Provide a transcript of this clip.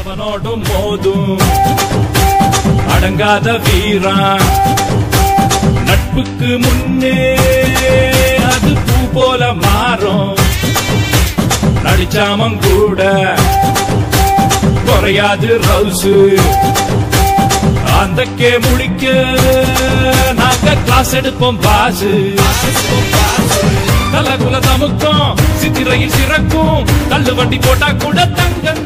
எவனோடும் மோதும் அடங்காத வீரா நட்புக்கு முன்னே அது பூ போல மாறும் நடிச்சாமம் கூட குறையாது ரவுசு அந்தக்கே முடிக்க நாங்க கிளாஸ் எடுப்போம் பாசு தலகுல தமுக்கும் சித்திரையில் சிறக்கும் தள்ளு வண்டி போட்டா கூட தங்கம்